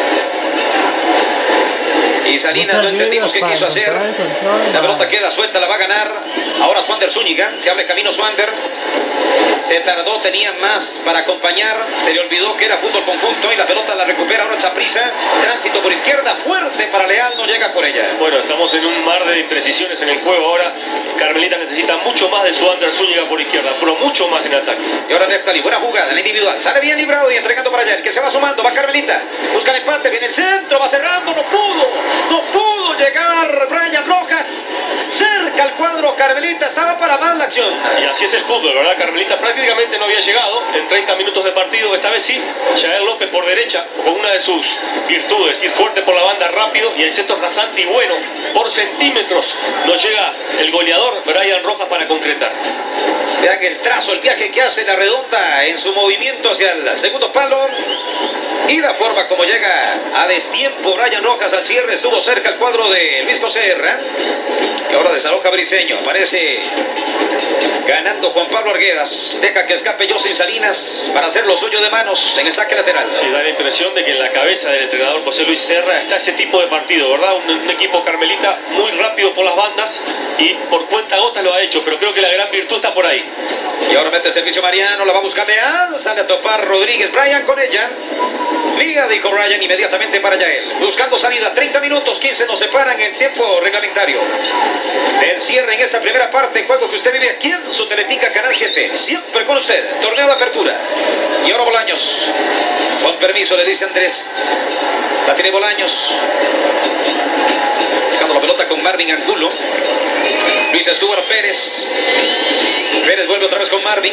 Y Salinas no entendimos qué quiso hacer. La pelota queda suelta, la va a ganar. Ahora Swander Zúñiga. Se abre camino Swander. Se tardó, tenía más para acompañar. Se le olvidó que era fútbol conjunto y la pelota la recupera ahora Saprissa. Tránsito por izquierda, fuerte para Leal, no llega por ella. Bueno, estamos en un mar de imprecisiones en el juego ahora. Carmelita necesita mucho más de Swander Zúñiga por izquierda, pero mucho más en ataque. Y ahora Neftalí, buena jugada en la individual. Sale bien librado y entregando para allá. El que se va sumando, va Carmelita. Busca el empate, viene el centro, va cerrando, no pudo. No pudo llegar Brian Rojas. Cerca al cuadro Carmelita, estaba para más la acción. Y así es el fútbol, ¿verdad? Carmelita prácticamente no había llegado en treinta minutos de partido. Esta vez sí, Jael López por derecha, con una de sus virtudes, ir fuerte por la banda rápido y el centro rasante y bueno. Por centímetros no llega el goleador Brian Rojas para concretar. Vean el trazo, el viaje que hace la redonda en su movimiento hacia el segundo palo. Y la forma como llega a destiempo Brian Rojas al cierre. Estuvo cerca el cuadro de Luis José Herrera. Y ahora desaloja Briseño. Aparece ganando Juan Pablo Arguedas. Deja que escape Josin Salinas para hacer lo suyo de manos en el saque lateral. Sí, da la impresión de que en la cabeza del entrenador José Luis Herrera está ese tipo de partido, ¿verdad? Un, un equipo Carmelita muy rápido por las bandas y por cuenta gotas lo ha hecho, pero creo que la gran virtud está por ahí. Y ahora mete servicio Mariano, la va a buscar Leal, sale a topar Rodríguez, Brian con ella. Liga, dijo Brian, inmediatamente para Yael. Buscando salida, treinta minutos, quince nos separan en tiempo reglamentario. El cierre en esta primera parte, juego que usted vive aquí en su Teletica Canal siete. Siempre con usted, torneo de apertura. Y ahora Bolaños. Con permiso, le dice Andrés. La tiene Bolaños. Buscando la pelota con Marvin Angulo. Luis Stuart Pérez. Pérez vuelve otra vez con Marvin.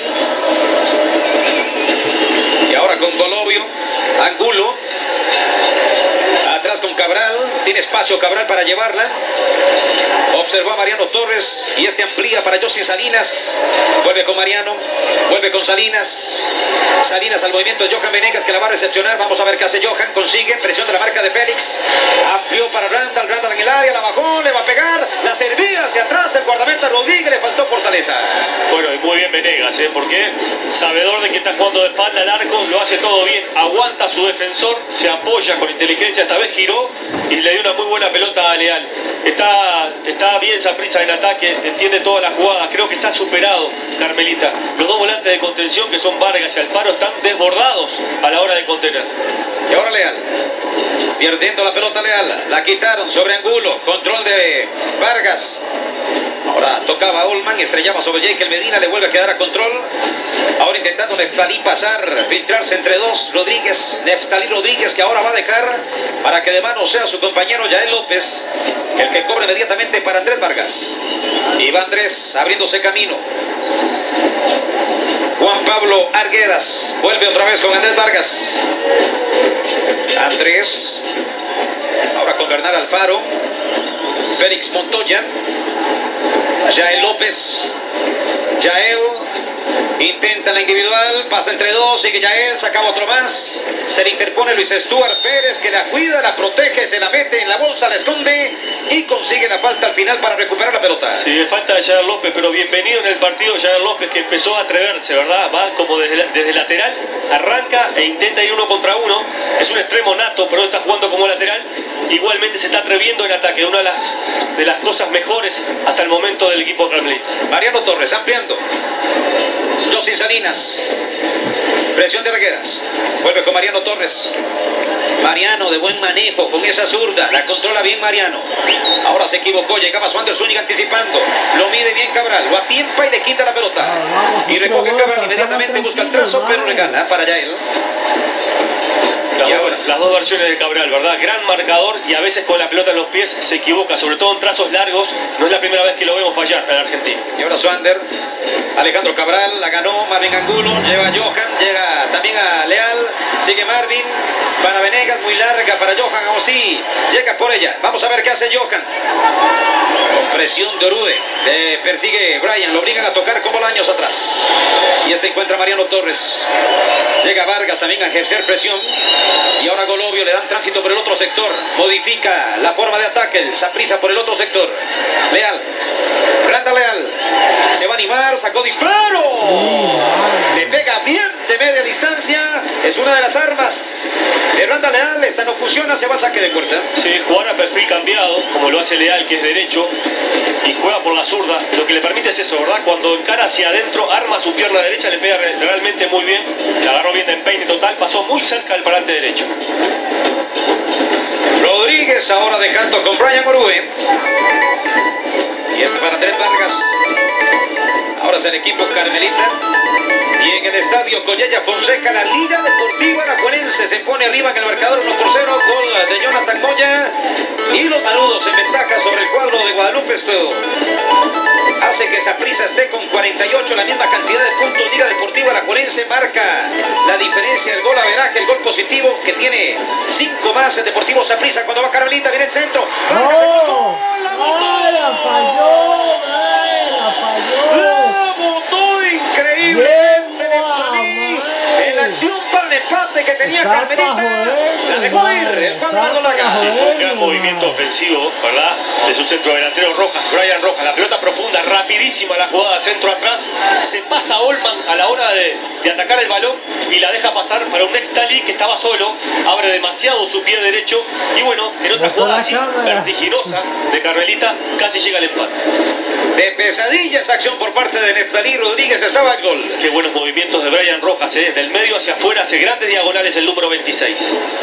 Y ahora con Golovio. Angulo. Atrás con Cabral. Tiene espacio Cabral para llevarla. Observó a Mariano Torres. Y este amplía para Josin Salinas. Vuelve con Mariano. Vuelve con Salinas. Salinas al movimiento de Johan Venegas, que la va a recepcionar. Vamos a ver qué hace Johan. Consigue. Presión de la marca de Félix. Amplió para Randall. Randall en el área. La bajó. Le va a pegar. La servía hacia atrás. El guardameta Rodríguez. Le faltó fortaleza. Bueno, y muy bien Venegas, ¿eh? Porque sabedor de que está jugando de espalda al arco. Lo hace todo bien. Aguanta a su defensor. Se apoya con inteligencia. Esta vez giró y le dio una muy buena pelota a Leal. Está, está bien Saprissa en ataque. Entiende toda la jugada. Creo que está superado Carmelita. Los dos volantes de contención, que son Vargas y Alfaro, están desbordados a la hora de contener. Y ahora Leal. Perdiendo la pelota Leal. La quitaron sobre Angulo. Control de Vargas. Ahora tocaba Olman, estrellaba sobre Jekyll Medina, le vuelve a quedar a control. Ahora intentando Neftalí pasar, filtrarse entre dos. Rodríguez, Neftalí Rodríguez, que ahora va a dejar para que de mano sea su compañero Yael López, el que cobra inmediatamente para Andrés Vargas. Y va Andrés abriéndose camino. Juan Pablo Arguedas vuelve otra vez con Andrés Vargas. Andrés. Ahora con Bernal Alfaro. Félix Montoya. Yael López. Yael intenta la individual, pasa entre dos, sigue Yael, sacaba otro más, se le interpone Luis Stuart Pérez, que la cuida, la protege, se la mete en la bolsa, la esconde y consigue la falta al final para recuperar la pelota. Sí, falta de Yael López, pero bienvenido en el partido Yael López, que empezó a atreverse, ¿verdad? Va como desde, desde lateral, arranca e intenta ir uno contra uno, es un extremo nato, pero no está jugando como lateral. Igualmente se está atreviendo en ataque, una de las, de las cosas mejores hasta el momento del equipo Carmelita. Mariano Torres ampliando. Josin Salinas. Presión de Arguedas. Vuelve con Mariano Torres. Mariano de buen manejo con esa zurda. La controla bien Mariano. Ahora se equivocó. Llegaba Swander Zúñiga anticipando. Lo mide bien Cabral. Lo atiempa y le quita la pelota. Y recoge Cabral. Inmediatamente busca el trazo, pero regala para Yael. Las, Y dos, ahora, las dos versiones de Cabral, ¿verdad? Gran marcador y a veces con la pelota en los pies se equivoca, sobre todo en trazos largos. No es la primera vez que lo vemos fallar en Argentina. y ahora Swander. Alejandro Cabral la ganó. Marvin Angulo. Lleva a Johan. Llega también a Leal. Sigue Marvin. Para Venegas. Muy larga para Johan. O sí. Llega por ella. Vamos a ver qué hace Johan. Con presión de Orue. Eh, persigue Brian. Lo obligan a tocar como años atrás. Y este encuentra a Mariano Torres. Llega Vargas también a ejercer presión. Y ahora Golovio le dan tránsito por el otro sector. Modifica la forma de ataque. El Saprissa por el otro sector. Leal. Randall Leal. Se va a animar. Sacó disparo. Le pega bien de media distancia. Es una de las armas de Randall Leal. Esta no funciona. Se va al saque de puerta. Sí, jugar a perfil cambiado, como lo hace Leal, que es derecho, y juega por la zurda. Lo que le permite es eso, ¿verdad? Cuando encara hacia adentro, arma su pierna derecha, le pega realmente muy bien. La agarró bien de empeine total. Pasó muy cerca del parante derecho. Rodríguez ahora dejando con Brian Orue. Y este para Andrés Vargas. Ahora es el equipo Carmelita. Y en el estadio Collella Fonseca, la Liga Deportiva Alajuelense se pone arriba en el marcador uno por cero. Gol de Jonathan Moya. Y los manudos en ventaja sobre el cuadro de Guadalupe. Esto hace que Saprissa esté con cuarenta y ocho, la misma cantidad de puntos. Liga Deportiva Alajuelense marca la diferencia, el gol averaje, el gol positivo, que tiene cinco más el Deportivo Saprissa. Cuando va Carmelita, viene el centro. Vargas, el gol, la botó. ¡Ay, la falló! ¡Ay, la falló! La botó increíblemente Neftalí. En la acción para el empate que tenía Saca, Carmelita, joder, la dejó ir el cuadro saca, Verdolaga. Sí, fue un gran Bueno. movimiento ofensivo, ¿verdad? De su centro delantero Rojas, Brian Rojas. La pelota profunda, rapidísima la jugada centro atrás. Se pasa Olman a la hora de, de atacar el balón y la deja pasar para un Neftalí que estaba solo. Abre demasiado su pie derecho. Y bueno, en otra Dejó jugada la así, cámara. vertiginosa de Carmelita, casi llega el empate. De pesadilla esa acción por parte de Neftalí Rodríguez. Estaba el gol. Qué buenos movimientos de Brian Rojas, ¿eh? Del medio hacia afuera, hace grandes diagonales el número veintiséis.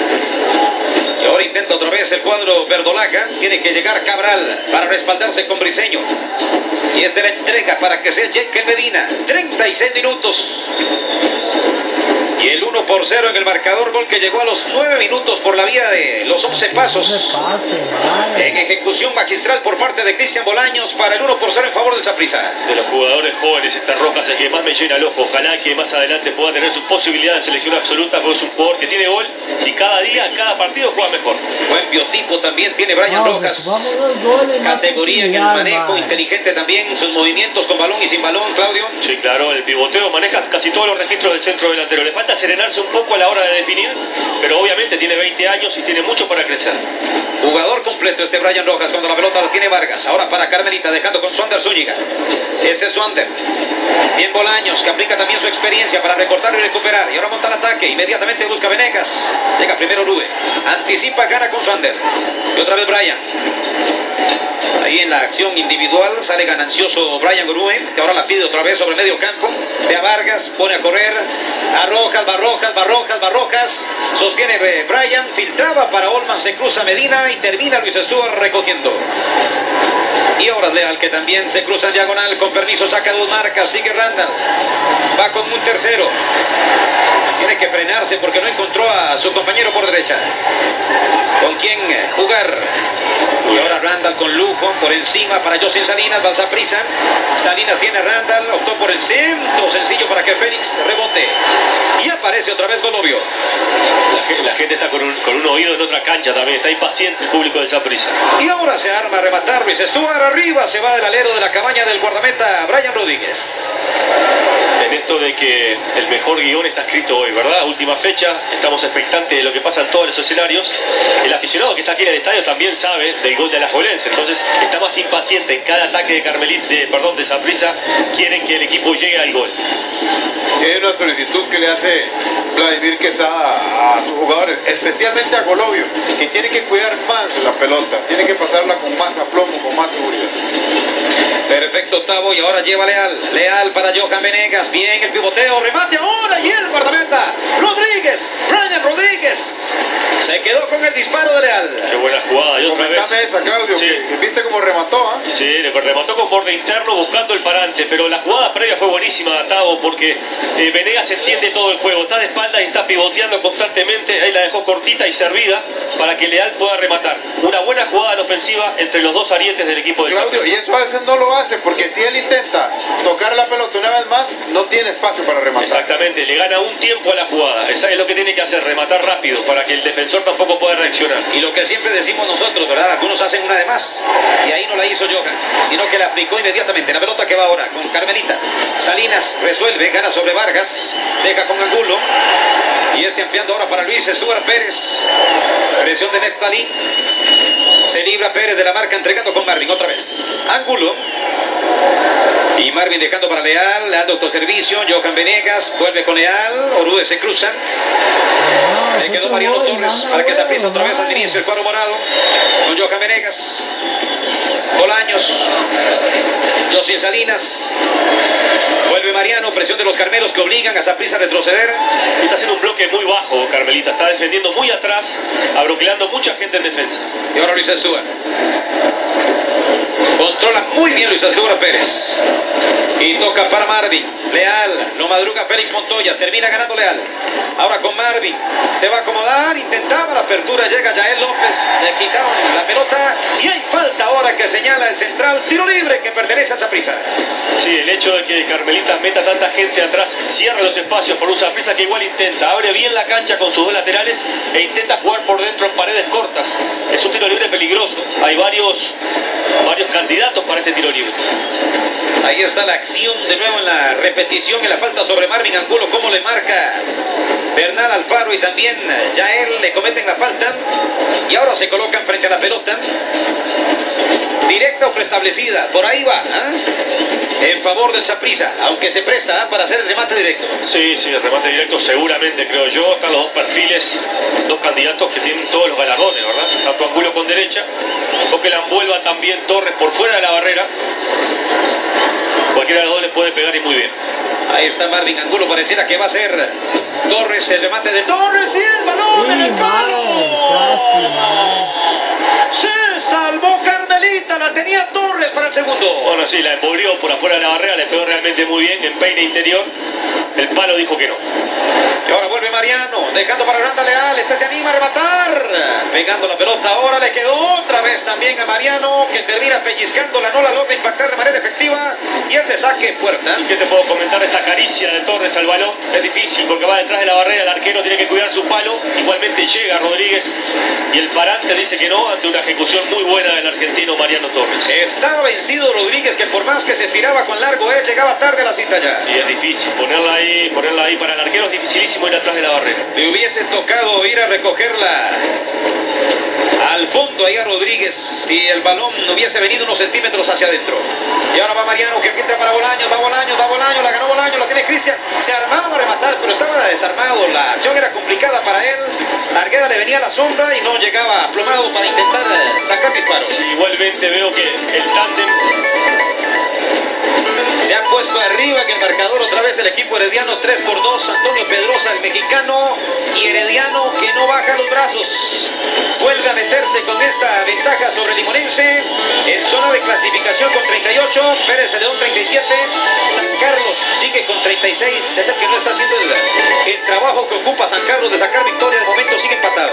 Y ahora intenta otra vez el cuadro Verdolaga. Tiene que llegar Cabral para respaldarse con Briseño. Y esta es la entrega para que sea Jekyll Medina. treinta y seis minutos. Y el uno por cero en el marcador, gol que llegó a los nueve minutos por la vía de los once pasos. En ejecución magistral por parte de Cristian Bolaños para el uno por cero en favor del Saprissa. De los jugadores jóvenes, esta Rojas es el que más me llena el ojo. Ojalá que más adelante pueda tener su posibilidad de selección absoluta, porque es un jugador que tiene gol y cada día, cada partido juega mejor. Buen biotipo también tiene Brian Rojas. Categoría en el manejo, inteligente también, sus movimientos con balón y sin balón, Claudio. Sí, claro, el pivoteo maneja casi todos los registros del centro delantero. Le falta serenarse un poco a la hora de definir, pero obviamente tiene veinte años y tiene mucho para crecer. Jugador completo este Brian Rojas cuando la pelota la tiene Vargas. Ahora para Carmelita, dejando con Swander Zúñiga. Ese es Swander. Bien Bolaños, que aplica también su experiencia para recortar y recuperar. Y ahora monta el ataque. Inmediatamente busca Venegas. Llega primero Orue. Anticipa, gana con Swander. Y otra vez Brian. Ahí en la acción individual sale ganancioso Brian Orue, que ahora la pide otra vez sobre medio campo. Ve a Vargas, pone a correr. A Rojas, Barrojas, Barrojas, Barrojas. Sostiene Brian, filtraba para Olman, se cruza Medina y termina Luis Stuart recogiendo. Y ahora Leal, que también se cruza en diagonal, con permiso saca dos marcas, sigue Randall. Va con un tercero. Tiene que frenarse porque no encontró a su compañero por derecha. ¿Con quién jugar? Y ahora Randall con lujo, por encima para José Salinas, va al Saprissa. Salinas tiene a Randall, optó por el centro sencillo para que Félix rebote. Y aparece otra vez Golovio. La, la gente está con un, con un oído en otra cancha también, está impaciente el público del Saprissa. Y ahora se arma a rematar Luis Stuart, arriba se va del alero de la cabaña del guardameta Brian Rodríguez. En esto de que el mejor guión está escrito hoy, ¿verdad? Última fecha, estamos expectantes de lo que pasa en todos los escenarios. El aficionado que está aquí en el estadio también sabe del gol de Alajuelense, entonces está más impaciente en cada ataque de Carmelita, de, perdón, de Saprissa, quieren que el equipo llegue al gol. Si hay una solicitud que le hace Vladimir Quesada a sus jugadores, especialmente a Golovio, que tiene que cuidar más la pelota, tiene que pasarla con más aplomo, con más seguridad. Perfecto, octavo, y ahora lleva Leal. Leal para Johan Venegas. Bien el pivoteo, remate ahora y el guardameta Rodríguez, Brian Rodríguez. Se quedó con el disparo de Leal. Qué buena jugada, y otra vez. Comentame esa, Claudio, Porque Sí. viste cómo remató, ¿ah? Sí, le remató con borde interno buscando el parante, pero la jugada previa fue buenísima, Tavo, porque eh, Venegas entiende todo el juego, está de espalda y está pivoteando constantemente, ahí la dejó cortita y servida para que Leal pueda rematar. Una buena jugada en ofensiva entre los dos arietes del equipo de Claudio, y eso a veces no lo hace, porque si él intenta tocar la pelota una vez más, no tiene espacio para rematar. Exactamente, le gana un tiempo a la jugada, esa es lo que tiene que hacer, rematar rápido, para que el defensor tampoco pueda reaccionar. Y lo que siempre decimos nosotros, ¿verdad? Algunos hacen una de más. Y ahí no la hizo Johan, sino que la aplicó inmediatamente. La pelota que va ahora con Carmelita. Salinas resuelve, gana sobre Vargas. Deja con Angulo. Y este ampliando ahora para Luis Stuart Pérez. Presión de Neftalí. Se libra Pérez de la marca entregando con Marvin otra vez. Angulo. Y Marvin dejando para Leal. Le da autoservicio. Johan Venegas vuelve con Leal. Orue se cruzan. Le quedó Mariano Torres para que se aprisa otra vez al inicio el cuadro morado con Johan Venegas, Bolaños, José Salinas, vuelve Mariano, presión de los carmelos que obligan a Saprissa a retroceder. Está haciendo un bloque muy bajo Carmelita, está defendiendo muy atrás, abroquelando mucha gente en defensa. Y ahora Luis Stuart. Controla muy bien Luis Stuart Pérez. Y toca para Marvin. Leal, lo madruga Félix Montoya, termina ganando Leal. Ahora con Marvin, se va a acomodar, intentaba la apertura, llega Yael López, le quitaron la pelota y hay falta ahora que señala el central, tiro libre que pertenece a Saprissa. Sí, el hecho de que Carmelita meta tanta gente atrás, cierra los espacios por un Saprissa que igual intenta, abre bien la cancha con sus dos laterales e intenta jugar por dentro en paredes cortas. Es un tiro libre peligroso, hay varios, varios candidatos para este tiro libre. Ahí está la acción de nuevo en la repetición, en la falta sobre Marvin Angulo, cómo le marca Bernal Alfaro y también Yael le cometen la falta y ahora se colocan frente a la pelota. Directa o preestablecida, por ahí va, ¿eh? En favor del Saprissa, aunque se presta ¿eh? para hacer el remate directo. Sí, sí, el remate directo seguramente, creo yo. Están los dos perfiles, dos candidatos que tienen todos los galardones, ¿verdad? Tanto Angulo con derecha, o que la envuelva también Torres por fuera de la barrera. Cualquiera de los dos le puede pegar y muy bien. Ahí está Marvin Angulo, pareciera que va a ser Torres, el remate de Torres y el balón en el palo. Se salvó Carmelita, la tenía Torres para el segundo. Bueno, sí, la envolvió por afuera de la barrera, le pegó realmente muy bien en peine interior. El palo dijo que no. Y ahora vuelve Mariano, dejando para Branda Leal, este se anima a rematar. Pegando la pelota, ahora le quedó otra vez también a Mariano, que termina pellizcándola, no la logra impactar de manera efectiva. Y es de saque puerta. ¿Y qué te puedo comentar? Esta caricia de Torres al balón es difícil porque va detrás de la barrera, el arquero tiene que cuidar su palo. Igualmente llega Rodríguez y el parante dice que no ante una ejecución muy buena del argentino Mariano Torres. Estaba vencido Rodríguez, que por más que se estiraba con largo, él llegaba tarde a la cinta ya. Y es difícil ponerla ahí, ponerla ahí para el arquero, es dificilísimo ir atrás de la barrera. Le hubiese tocado ir a recogerla al fondo ahí a Rodríguez si el balón no hubiese venido unos centímetros hacia adentro. Y ahora va Mariano, que entra para Bolaños, va Bolaños, va Bolaños, la ganó Bolaños, la tiene Cristian, se armaba a rematar, pero estaba desarmado, la acción era complicada para él. Argueda le venía a la sombra y no llegaba aplomado para intentar sacar disparos. Sí, igualmente veo que el tándem se ha puesto arriba en el marcador otra vez el equipo herediano, tres por dos, Antonio Pedrosa, el mexicano, y Herediano que no baja los brazos. Vuelve a meterse con esta ventaja sobre Limonense en zona de clasificación con treinta y ocho, Pérez Celedón treinta y siete, San Carlos sigue con treinta y seis, es el que no está haciendo el, el trabajo que ocupa San Carlos de sacar victoria, de momento sigue empatado.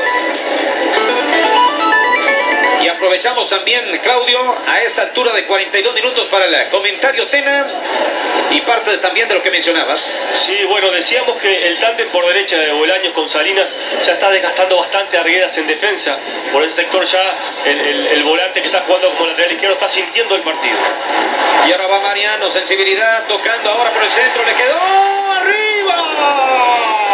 Y aprovechamos también, Claudio, a esta altura de cuarenta y dos minutos para el comentario Tena y parte también de lo que mencionabas. Sí, bueno, decíamos que el tándem por derecha de Bolaños con Salinas ya está desgastando bastante a Arguedas en defensa. Por el sector ya el, el, el volante que está jugando como lateral izquierdo está sintiendo el partido. Y ahora va Mariano, sensibilidad, tocando ahora por el centro, le quedó arriba.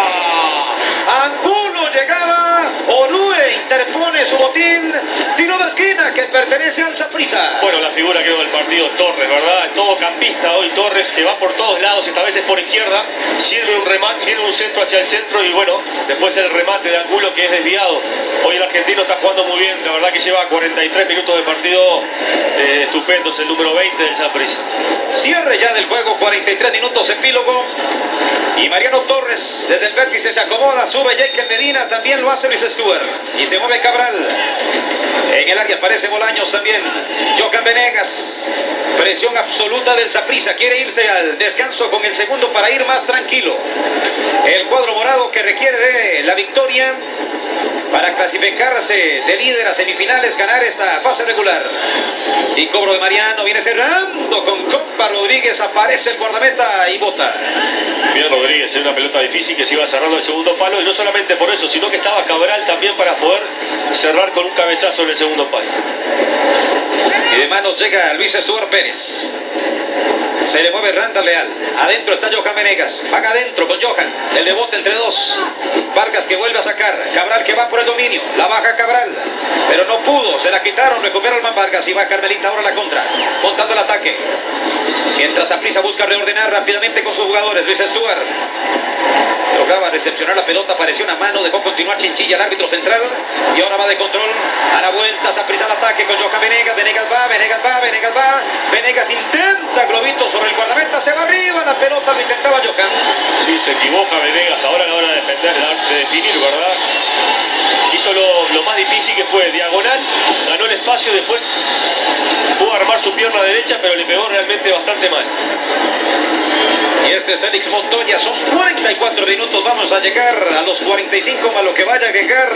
Angulo llegaba, Orue interpone su botín, tiro de esquina que pertenece al Saprissa. Bueno, la figura creo del partido es Torres, ¿verdad? Todo campista hoy Torres, que va por todos lados, esta vez es por izquierda, sirve un remate, sirve un centro hacia el centro y bueno, después el remate de Angulo que es desviado. Hoy el argentino está jugando muy bien, la verdad que lleva cuarenta y tres minutos de partido eh, estupendos, el número veinte del Saprissa. Cierre ya del juego, cuarenta y tres minutos epílogo. Y Mariano Torres desde el vértice se acomoda, sube Jekyll Medina, también lo hace Luis Stuart. Y se mueve Cabral. En el el área aparece Bolaños también. Johan Venegas. Presión absoluta del Saprissa. Quiere irse al descanso con el segundo para ir más tranquilo. El cuadro morado que requiere de la victoria para clasificarse de líder a semifinales, ganar esta fase regular. Y cobro de Mariano, viene cerrando con Compa Rodríguez, aparece el guardameta y bota. Bien Rodríguez, en una pelota difícil que se iba cerrando el segundo palo, y no solamente por eso, sino que estaba Cabral también para poder cerrar con un cabezazo en el segundo palo. Y de manos llega Luis Stuart Pérez. Se le mueve Randall Leal. Adentro está Johan Venegas. Van adentro con Johan. El rebote entre dos. Vargas que vuelve a sacar. Cabral que va por el dominio. La baja Cabral. Pero no pudo. Se la quitaron. Recupera el man Vargas. Y va Carmelita ahora a la contra. Montando el ataque. Mientras Saprissa busca reordenar rápidamente con sus jugadores. Luis Stuart lograba recepcionar la pelota. Pareció una mano. Dejó continuar Chinchilla, el árbitro central. Y ahora va de control. A la vuelta. Saprissa al ataque con Johan Venegas. Venegas va. Venegas va. Venegas va. Venegas intenta globito sobre el guardameta. Se va arriba. La pelota lo intentaba Johan. Sí, se equivoca Venegas ahora a la hora de defender, de definir, ¿verdad? Hizo lo, lo más difícil, que fue diagonal. Ganó el espacio. Después pudo armar su pierna derecha, pero le pegó realmente bastante mal. Y este es Félix Montoya. Son cuarenta y cuatro minutos. Vamos a llegar a los cuarenta y cinco más lo que vaya a llegar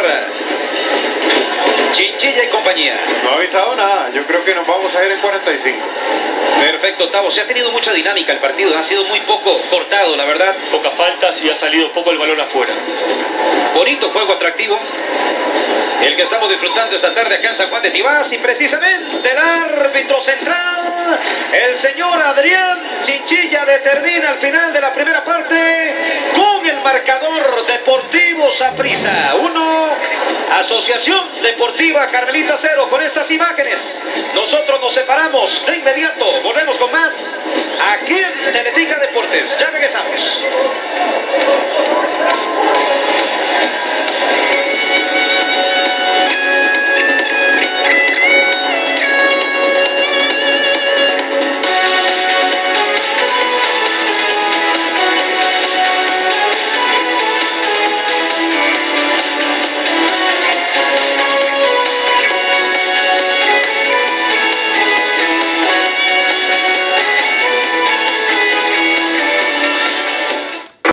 Chinchilla y compañía. No ha avisado nada. Yo creo que nos vamos a ir en cuarenta y cinco. Perfecto, Tavo. Se ha tenido mucha dinámica el partido. Ha sido muy poco cortado, la verdad. Pocas faltas y ha salido poco el balón afuera. Bonito juego, atractivo. El que estamos disfrutando esta tarde acá en San Juan de Tibás. Y precisamente el árbitro central, el señor Adrián Chinchilla, determina al final de la primera parte con el marcador Deportivo Saprissa uno, Asociación Deportiva Carmelita cero. Con estas imágenes nosotros nos separamos de inmediato. Volvemos con más aquí en Teletica Deportes. Ya regresamos.